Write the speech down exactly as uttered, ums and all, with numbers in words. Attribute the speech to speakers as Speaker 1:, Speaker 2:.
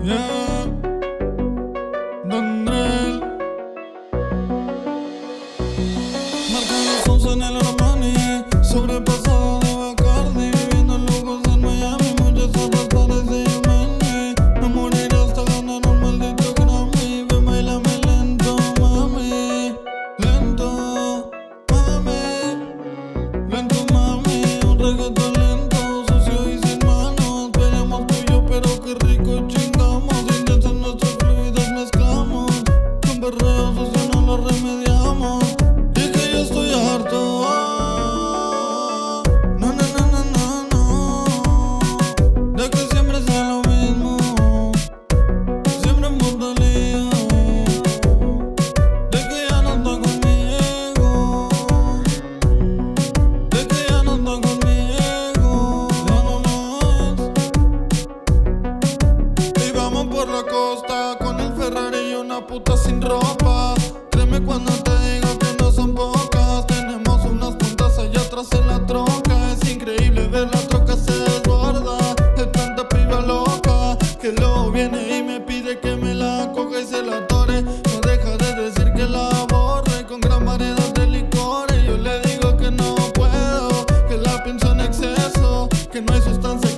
Speaker 1: Yeah, Dandrel. Marca las once en el Armani, sobrepasado de Bacardi, viviendo lujos en Miami, muchas horas parece Yumani. Me moriré hasta ganar un maldito Grammy. Ven, bailame lento, mami, lento, mami, lento, mami. Un reggaetón lento, sucio y sin manos. Peleamos tú y yo, pero qué rico chingamos. Intensos nuestros fluidos mezclamos. Con perreo sucio no lo remediamos. Y que yo estoy harto. No, no, no, no, no, no. De que siempre sea lo mismo. Siempre en mortalía. De que ya no está conmigo. De que ya no está conmigo. Ya no más. Y vamos por la costa con el Ferrari y una puta sin ropa. Créeme cuando te digo que no son pocas. Tenemos unas puntas allá atrás en la troca. Es increíble ver la troca se desborda. De tanta piba loca que luego viene y me pide que me la coja y se la atore. No deja de decir que la borre con gran variedad de licores. Yo le digo que no puedo, que la pienso en exceso, que no hay sustancia